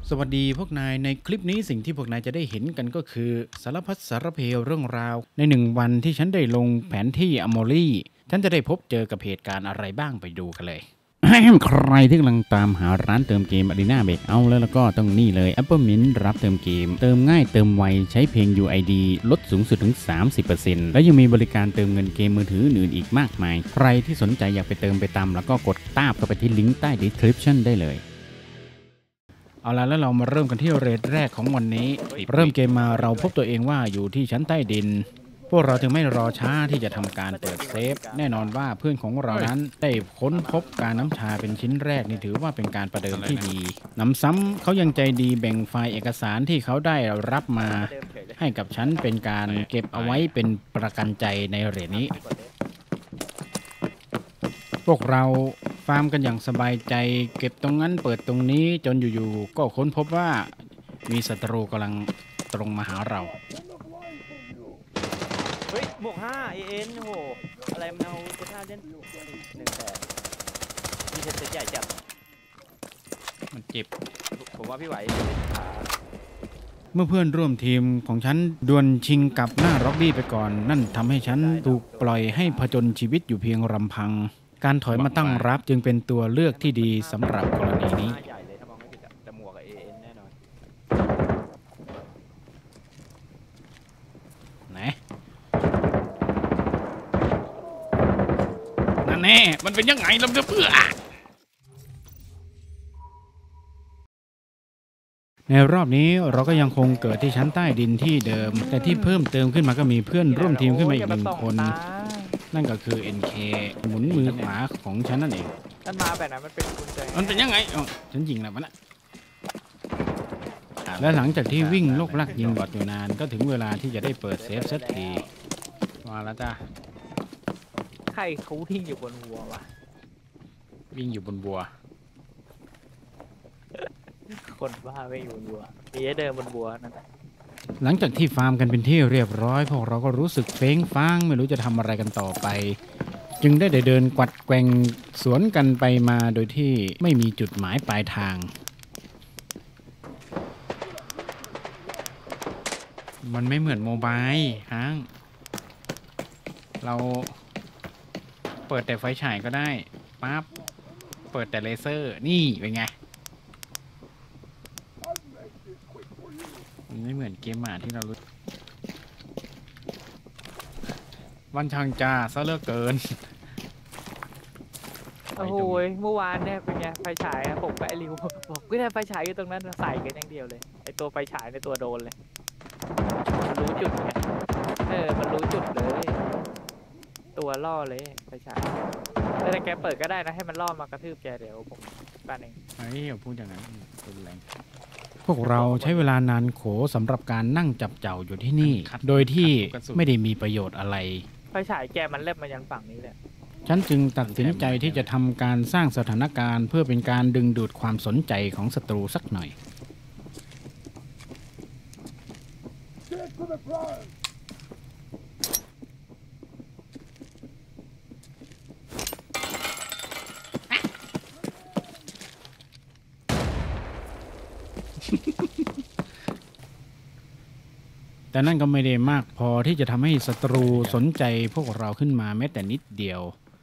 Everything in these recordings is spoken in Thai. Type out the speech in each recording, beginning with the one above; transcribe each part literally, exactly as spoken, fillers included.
สวัสดีพวกนายในคลิปนี้สิ่งที่พวกนายจะได้เห็นกันก็คือสารพัดสารเพเรื่องราวในหนึ่งวันที่ฉันได้ลงแผนที่อโมลี่ฉันจะได้พบเจอกับเหตุการณ์อะไรบ้างไปดูกันเลยใครที่กำลังตามหาร้านเติมเกม Arena Breakout แล้วก็ต้องนี่เลย Apple Mint รับเติมเกมเติมง่ายเติมไวใช้เพียง ยู ไอ ดี ลดสูงสุดถึง สามสิบเปอร์เซ็นต์ และยังมีบริการเติมเงินเกมมือถืออื่นอีกมากมายใครที่สนใจอยากไปเติมไปตามแล้วก็กดตามเข้าไปที่ลิงก์ใต้ description ได้เลยเอาละแล้วเรามาเริ่มกันที่เรทแรกของวันนี้เริ่มเกมมาเราพบตัวเองว่าอยู่ที่ชั้นใต้ดินพวกเราจึงไม่รอช้าที่จะทำการเปิดเซฟแน่นอนว่าเพื่อนของเรานั้นได้ค้นพบการน้ำชาเป็นชิ้นแรกนี่ถือว่าเป็นการประเดิมที่ดีน้ำซ้ำเขายังใจดีแบ่งไฟล์เอกสารที่เขาได้รับมาให้กับฉันเป็นการเก็บเอาไว้เป็นประกันใจในเรทนี้พวกเราฟาร์มกันอย่างสบายใจเก็บตรงนั้นเปิดตรงนี้จนอยู่ๆก็ค้นพบว่ามีศัตรูกำลังตรงมาหาเราเฮ้ยบวกห้าเอ็นโหอะไรมันเอาเจ้าท่าเล่นหนึ่งแต่ที่เซ็ตใหญ่จัดมันเจ็บผมว่าพี่ไหวเมื่อเพื่อนร่วมทีมของฉันดวลชิงกับหน้าร็อบบี้ไปก่อนนั่นทำให้ฉันถูกปล่อยให้ผจญชีวิตอยู่เพียงลำพังการถอยมาตั้งรับจึงเป็นตัวเลือกที่ดีสำหรับกรณีนี้ใหญ่เลยถ้ามองไม่ผิดแต่หมวกกับ เอ เอ็น แน่นอนไหนนั่นแน่มันเป็นยังไงลำเดือเพื่อในรอบนี้เราก็ยังคงเกิดที่ชั้นใต้ดินที่เดิมแต่ที่เพิ่มเติมขึ้นมาก็มีเพื่อนร่วมทีมขึ้นมาอีกหนึ่งคนนั่นก็คือ เอ็น เค หมุนมือขวาของฉันนั่นเองนั่นมาแบบนั้นมันเป็นกุญแจมันเป็นยังไงอ๋อฉันยิงแล้วมันนะและหลังจากที่วิ่งลกลักยิงบอดอยู่นานก็ถึงเวลาที่จะได้เปิดเซฟสักทีมาแล้วจ้าใครเขาวิ่งอยู่บนวัววะวิ่งอยู่บนบัวคนบ้าวิ่งอยู่บนบัวมีให้เดินบนบัวนั่นหลังจากที่ฟาร์มกันเป็นที่เรียบร้อยพวกเราก็รู้สึกเฟ้งฟ้างไม่รู้จะทำอะไรกันต่อไปจึงได้เดินกวัดแกว่งสวนกันไปมาโดยที่ไม่มีจุดหมายปลายทางมันไม่เหมือนโมบายฮะเราเปิดแต่ไฟฉายก็ได้ปั๊บเปิดแต่เลเซอร์นี่เป็นไงมันไม่เหมือนเกมหมาที่เรารู้วันช่างจ้าซะเลิกเกินโอ้โหเมื่อวานเนี่ยเป็นไงไฟฉายผมไปริวบอกก็ได้ไฟฉายอยู่ตรงนั้นใส่กันอย่างเดียวเลยไอตัวไฟฉายในตัวโดนเลยมันรู้จุดไงเออมันรู้จุดเลยตัวล่อเลยไฟฉายแต่แกเปิดก็ได้นะให้มันล่อมากระทืบแกเดี๋ยวผมบ้านเองเฮ้ยอย่าพูดอย่างนั้นเป็นแรงพวกเราใช้เวลานานโขสำหรับการนั่งจับเจ้าอยู่ที่นี่โดยที่ไม่ได้มีประโยชน์อะไรไฟฉายแกมันเล็บมายันฝั่งนี้เลยฉันจึงตัดสินใจที่จะทำการสร้างสถานการณ์เพื่อเป็นการดึงดูดความสนใจของศัตรูสักหน่อยแต่นั่นก็ไม่ได้มากพอที่จะทำให้ศัตรูสนใจพวกเราขึ้นมาแม้แต่นิดเดียว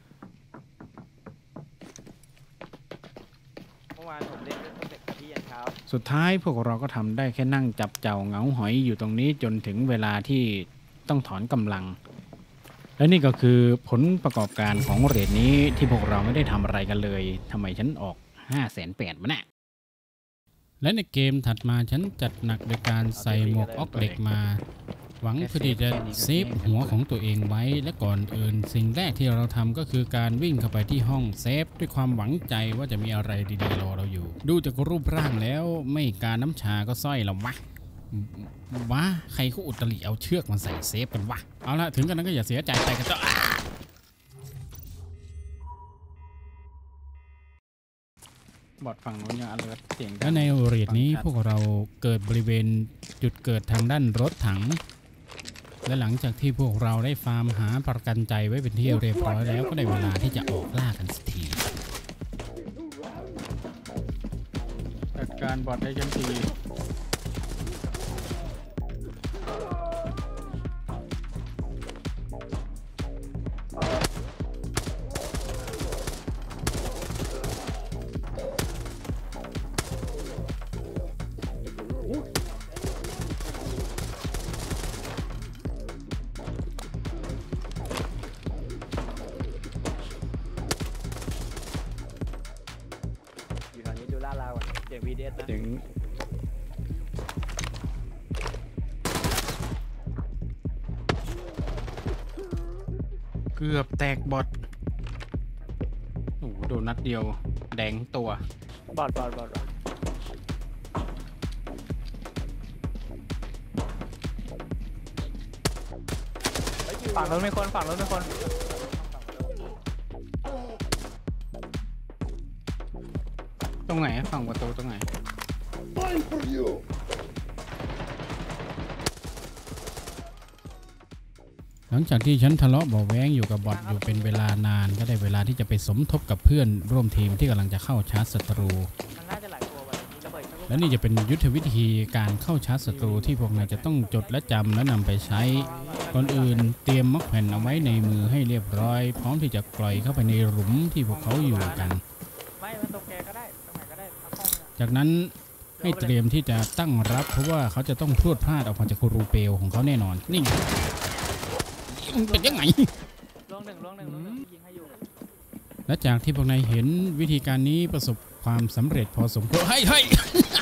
เมื่อวานผมเล่นตั้งแต่ที่ยันเช้าสุดท้ายพวกเราก็ทำได้แค่นั่งจับเจ้าเหงาหอยอยู่ตรงนี้จนถึงเวลาที่ต้องถอนกำลังและนี่ก็คือผลประกอบการของเรทนี้ที่พวกเราไม่ได้ทำอะไรกันเลยทำไมฉันออกห้าแสนแปดมาเนี่ยและในเกมถัดมาฉันจัดหนักโดยการใส่หมวกออกเหล็กมาหวังเพื่อที่จะเซฟหัวของตัวเองไว้และก่อนอื่นสิ่งแรกที่เราทำก็คือการวิ่งเข้าไปที่ห้องเซฟด้วยความหวังใจว่าจะมีอะไรดีๆรอเราอยู่ดูจากรูปร่างแล้วไม่การน้ำชาก็สร้อยเราวะวะใครเขาอุตริเอาเชือกมาใส่เซฟกันวะเอาละถึงกันนั้นก็อย่าเสียใจไปกันจ้ะบอดฝั่งนู้นยังอเลิร์ตเสียงและในเรทนี้พวกเราเกิดบริเวณจุดเกิดทางด้านรถถังและหลังจากที่พวกเราได้ฟาร์มหาประกันใจไว้เป็นที่เรียบร้อยแล้วก็ได้เวลาที่จะออกล่ากันสักทีกการบอทให้ฉันทีล่าเราอ่ะเสียง วี ดี เอส นะเสียงเกือบแตกบอทโอ้โหโดนนัดเดียวแดงตัวบอดบอดบอดฝั่งนู้นมีคนฝั่งนู้นมีคนตรงไหนฝั่งประตูตรงไหนหลังจากที่ฉันทะเลาะเบาะแว้งอยู่กับบอทอยู่เป็นเวลานานก็ได้เวลาที่จะไปสมทบกับเพื่อนร่วมทีมที่กำลังจะเข้าชาร์จศัตรูและนี่จะเป็นยุทธวิธีการเข้าชาร์จศัตรูที่พวกนายจะต้องจดและจำและนำไปใช้ก่อนอื่นเตรียมมักแผ่นเอาไว้ในมือให้เรียบร้อยพร้อมที่จะปล่อยเข้าไปในหลุมที่พวกเขาอยู่กันจากนั้นให้เตรียมที่จะตั้งรับเพราะว่าเขาจะต้องพรวดพลาดออกมาจากรูเปลของเขาแน่นอนนี่มันเป็นยังไงลงหนึ่งลงหนึ่งลงหนึ่งยิงให้อยู่และจากที่พวกนายเห็นวิธีการนี้ประสบความสำเร็จพอสมควรเฮ้ยเฮ้ย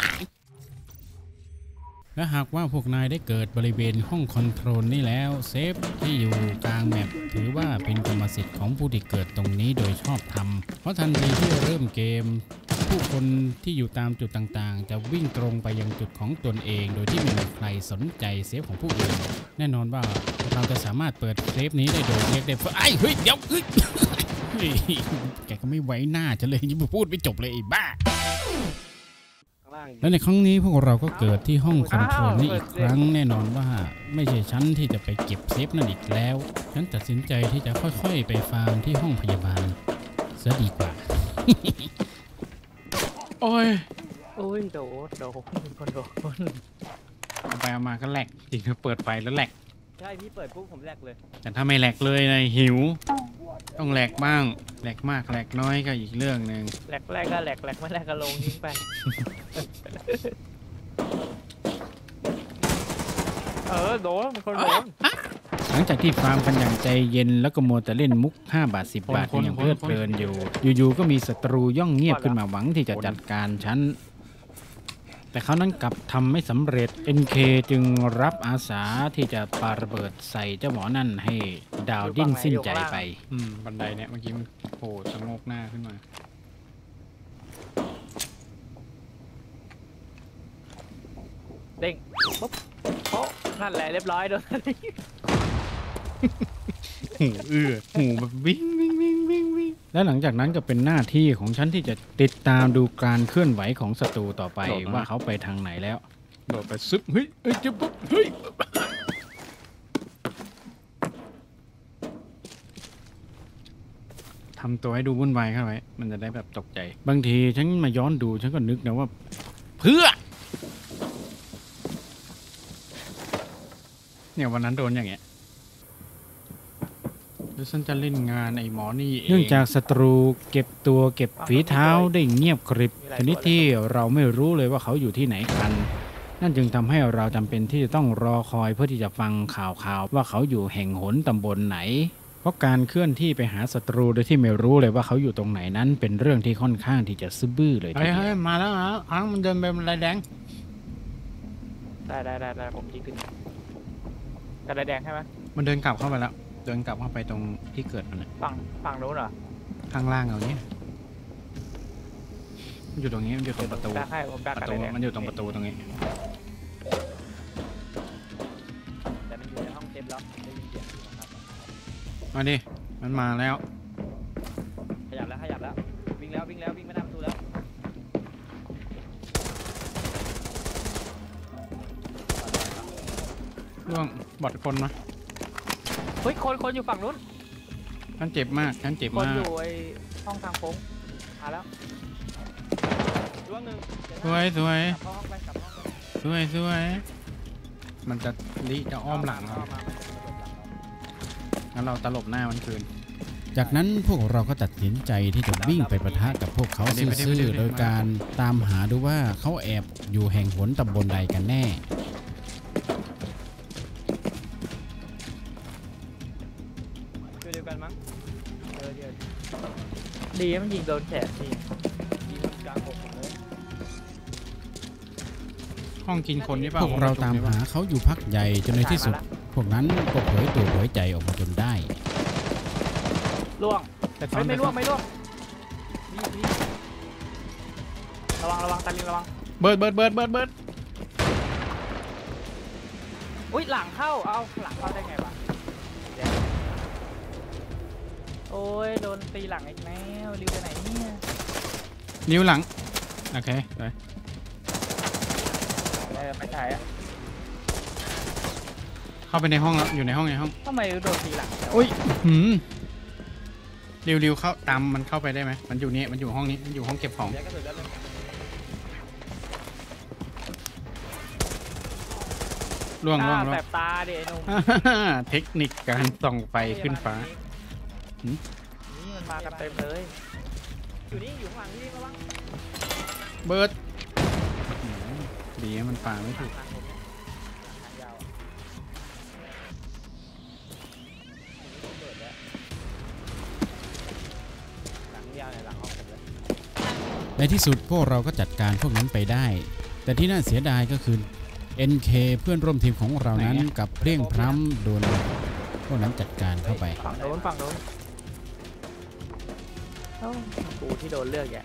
และหากว่าพวกนายได้เกิดบริเวณห้องคอนโทรลนี่แล้วเซฟที่อยู่กลางแมปถือว่าเป็นกรรมสิทธิ์ของผู้ที่เกิดตรงนี้โดยชอบธรรมเพราะทันทีที่เริ่มเกมผู้คนที่อยู่ตามจุดต่างๆจะวิ่งตรงไปยังจุดของตนเองโดยที่ไม่มีใครสนใจเซฟของผู้อื่นแน่นอนว่าเราจะสามารถเปิดเซฟนี้ได้โดยเรียกได้ว่าไอ้เฮ้ยเดี๋ยวเฮ้ยแกก็ไม่ไว้หน้าจะเลยยิ่งพูดไม่จบเลยไอ้บ้าและในครั้งนี้พวกเราก็เกิดที่ห้องคอนโทรลนี้อีกครั้งแน่นอนว่าไม่ใช่ฉันที่จะไปเก็บเซฟนั่นอีกแล้วฉันตัดสินใจที่จะค่อยๆไปฟาร์มที่ห้องพยาบาลซะดีกว่าโอ้ยโอ้ยโดดโดดคนโดดเอาไปเอามาก็แหลกจริงคือเปิดไฟแล้วแหลกใช่พี่เปิดปุ๊บผมแหลกเลยแต่ถ้าไม่แหลกเลยนายหิวต้องแหลกบ้างแหลกมากแหลกน้อยก็อีกเรื่องหนึ่งแหลกแรกก็แหลกแหลกไม่แหลกก็ลงทิ้งไปเออโดนคนโดนหลังจากที่ฟาร์มกันอย่างใจเย็นแล้วก็โมแต่เล่นมุกห้าบาทสิบบาทอย่างเพลิดเพลินอยู่อยู่ๆก็มีศัตรูย่องเงียบขึ้นมาหวังที่จะจัดการฉันแต่เขานั้นกลับทำไม่สำเร็จ เอ็น เค จึงรับอาสาที่จะปาระเบิดใส่เจ้าหมอนั่นให้ดาวดิ้นสิ้นใจไปอืมบันไดเนี่ยเมื่อกี้มันโผล่ชะโงกหน้าขึ้นมาเด้งปุ๊บโอ้นั่นแหละเรียบร้อยโดนหูเอื้อหูแบบวิ่งวิ่งวิ่งวิ่งวิ่งและหลังจากนั้นก็เป็นหน้าที่ของฉันที่จะติดตามดูการเคลื่อนไหวของศัตรูต่อไปว่าเขาไปทางไหนแล้วโดดไปซึบเฮ้ยเฮ้ยจะปุ๊บเฮ้ยทำตัวให้ดูวุ่นวายเข้าไว้มันจะได้แบบตกใจบางทีฉันมาย้อนดูฉันก็นึกนะว่าเพื่อเนี่ยวันนั้นโดนอย่างเงี้ยแล้วฉันจะเล่นงานไอ้หมอนี่เองเนื่องจากศัตรูเก็บตัวเก็บฝีเท้าได้เงียบกริบชนิดที่เราไม่รู้เลยว่าเขาอยู่ที่ไหนกันนั่นจึงทำให้เราจำเป็นที่จะต้องรอคอยเพื่อที่จะฟังข่าวข่าวว่าเขาอยู่แห่งหนตำบลไหนเพราะการเคลื่อนที่ไปหาศัตรูโดยที่ไม่รู้เลยว่าเขาอยู่ตรงไหนนั้นเป็นเรื่องที่ค่อนข้างที่จะซื่อบื้อเลยทีเดียวมาแล้วนะอังมันเดินไปมันไรแดงได้ได้ได้ได้ผมยิงขึ้นกระไรแดงใช่ไหมมันเดินกลับเข้าไปแล้วเดินกลับเข้าไปตรงที่เกิดมันฝั่งฝั่งโน้นเหรอข้างล่างเอาเนี้ยมันอยู่ตรงนี้มันอยู่ตรงประตูประตูมันอยู่ตรงประตูตรงนี้แต่มันอยู่ในห้องเต็มแล้วได้ยินเสียงครับมาดิมันมาแล้วขยับแล้วขยับแล้ววิ่งแล้ววิ่งแล้ววิ่งไม่ทำประตูแล้วร่วงบอดคนนะเฮ้ยคนคนอยู่ฝั่งนู้นฉันเจ็บมากฉันเจ็บมากคนอยู่ไอ้ห้องทางโค้งมาแล้วล่วงหนึ่งสวยสวยกลับเข้าห้องไปกลับห้องไปสวยสวยมันจะลิจะอ้อมหลังเราเข้ามางั้นเราตลบหน้ามันคืนจากนั้นพวกเราก็ตัดสินใจที่จะวิ่งไปปะทะกับพวกเขาซื่อๆโดยการตามหาดูว่าเขาแอบอยู่แห่งหนตำบลใดกันแน่เดียวกันมั้งเออเดียวดีมันยิงโดนแขนทียิงมันกลางอกเลยห้องกินคนนี่เปล่าพวกเราตามหาเขาอยู่พักใหญ่จนในที่สุดพวกนั้นก็เผยตัวเผยใจออกมาจนได้ล่วงแต่ไม่ล่วงไม่ล่วงนี่นี่ระวังระวังตาลิงระวังเบิร์ดเบิร์ดเบิร์ดเบิร์ดเบิร์ดอุ้ยหลังเข้าเอาหลังเข้าได้ไงวะโอ้ยโดนตีหลังอีกแล้วริวไปไหนเนี่ยนิ้วหลังโอเคไปเออไปถ่ายอ่ะเข้าไปในห้องแล้วอยู่ในห้องในห้องทำไมโดนตีหลังอุ้ยหืมริวริวเข้าตามมันเข้าไปได้ไหมมันอยู่นี่มันอยู่ห้องนี้มันอยู่ห้องเก็บของล่วงล่วงล่วงแบบตาเดี๋ยวนุ่มเทคนิคการส่องไฟขึ้นฟ้านี่มันมากันเต็มเลยอยู่นี่อยู่ข้างหลังนี่ระวังเบิร์ดดีมันป่าไม่ถูกในที่สุดพวกเราก็จัดการพวกนั้นไปได้แต่ที่น่าเสียดายก็คือ เอ็น เค เพื่อนร่วมทีมของเรานั้นกับเพลียงพร้ำโดนพวกนั้นจัดการเข้าไปฝั่งโน้นฝั่งโน้นเอ้ากูที่โดนเลือกแก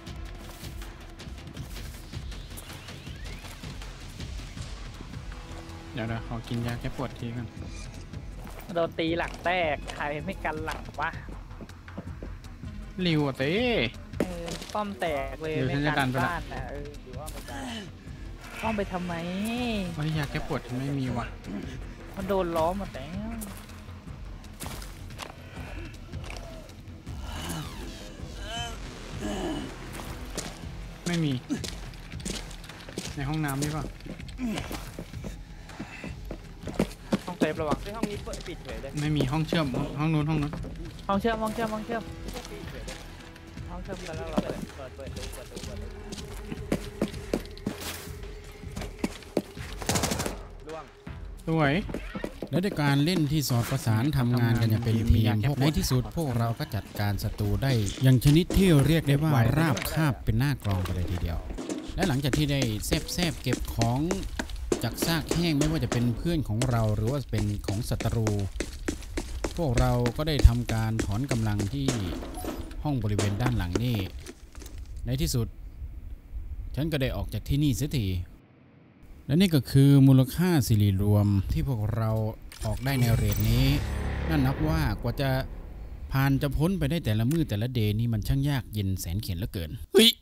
เดี๋ยวเราขอกินยาแก้ปวดทีกันโดนตีหลังแตกใครไม่กันหลังวะริวเต้ป้อมแตกเลยไม่กันบ้านนะเออหรือว่าไม่ได้ป้อมไปทำไมไม่อยากแก้ปวดไม่มีว่ะมันโดนล้อมมาแล้วไม่มีในห้องน้ำนี่ป่ะห้องเซฟระวังที่ห้องนี้เปิดปิดเฉยเลยไม่มีห้องเชื่อมห้องนู้นห้องนู้นห้องเชื่อมห้องเชื่อมห้องเชื่อมห้องเชื่อมแล้วเราเปิดเปิดเปิดดูเปิดดูเปิดดูสวยและด้วยการเล่นที่สอดประสานทำงานกันอย่างเป็นทีมในที่สุดพวกเราก็จัดการศัตรูได้อย่างชนิดที่เรียกได้ว่าราบคาบเป็นหน้ากรองกันเลยทีเดียวและหลังจากที่ได้แซบๆเก็บของจากซากแห้งไม่ว่าจะเป็นเพื่อนของเราหรือว่าเป็นของศัตรูพวกเราก็ได้ทำการถอนกำลังที่ห้องบริเวณด้านหลังนี่ในที่สุดฉันก็ได้ออกจากที่นี่เสียทีและนี่ก็คือมูลค่าสิริรวมที่พวกเราออกได้ในเรทนี้นั่นนับว่ากว่าจะผ่านจะพ้นไปได้แต่ละมือแต่ละเดย์นี่มันช่างยากเย็นแสนเข็ญเหลือเกินเฮ้ย